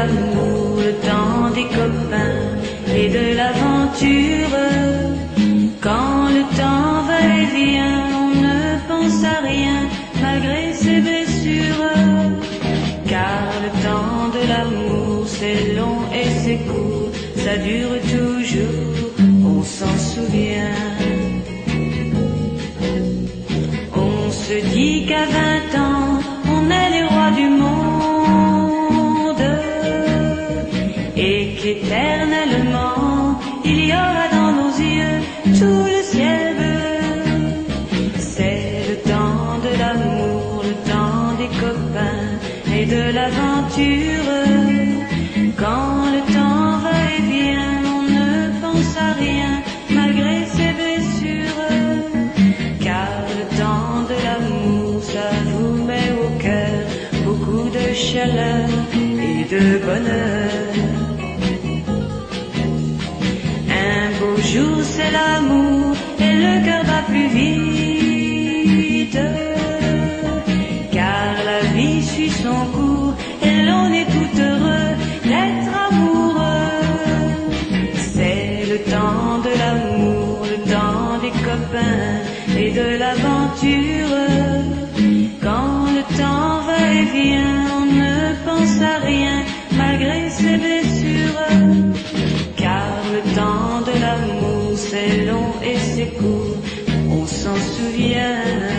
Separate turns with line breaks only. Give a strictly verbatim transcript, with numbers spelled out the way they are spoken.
l'amour, le temps des copains et de l'aventure. Quand le temps va et vient, on ne pense à rien malgré ses blessures. Car le temps de l'amour c'est long et c'est court, ça dure toujours, on s'en souvient. On se dit qu'à vingt ans, on est les rois du monde et qu'éternellement, il y aura dans nos yeux tout le ciel bleu. C'est le temps de l'amour, le temps des copains et de l'aventure. Quand le temps va et vient, on ne pense à rien malgré ses blessures. Car le temps de l'amour, ça vous met au cœur beaucoup de chaleur et de bonheur. Un beau jour c'est l'amour et le cœur bat plus vite. Car la vie suit son cours et l'on est tout heureux d'être amoureux. C'est le temps de l'amour, le temps des copains et de l'aventure. Quand le temps va et vient, on ne pense à rien malgré ses blessures. Car le temps de l'amour c'est long et c'est court, on s'en souvient.